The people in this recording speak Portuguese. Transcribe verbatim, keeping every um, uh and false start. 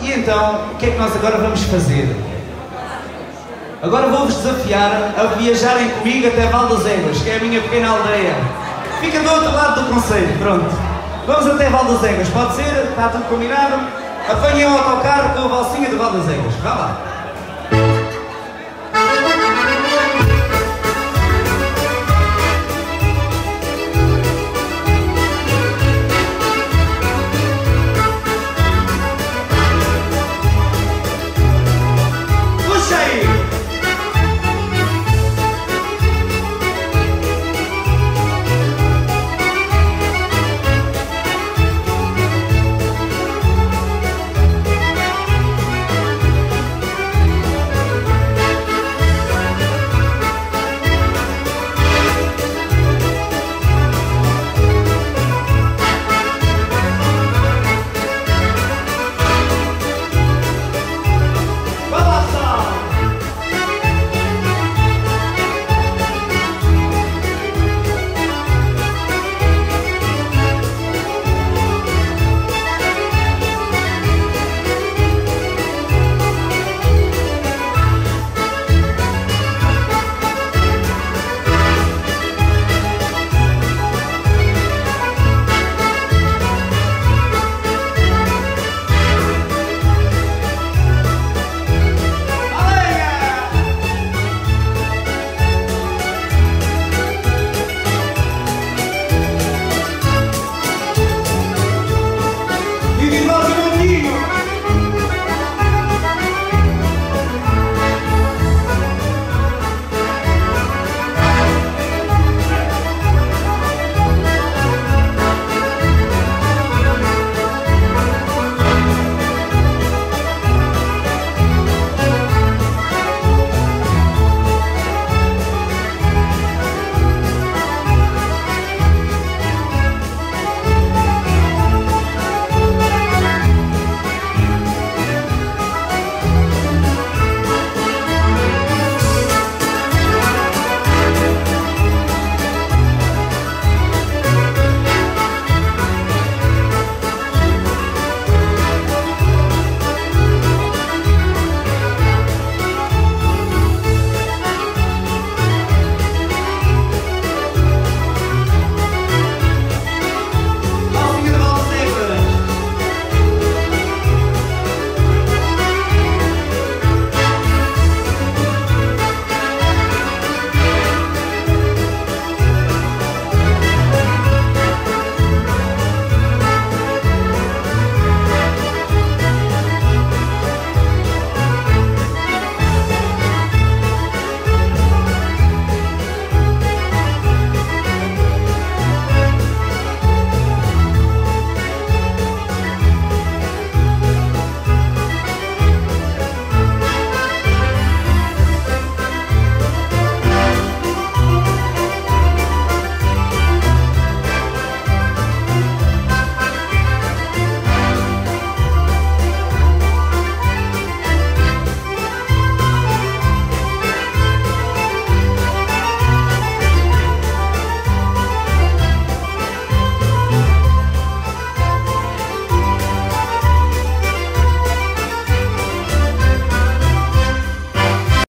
E então, o que é que nós agora vamos fazer? Agora vou-vos desafiar a viajarem comigo até Val das Éguas, que é a minha pequena aldeia. Fica do outro lado do concelho, pronto. Vamos até Val das Éguas, pode ser? Está tudo combinado? Apanhem o autocarro com a valsinha do Val das Éguas. Vá lá.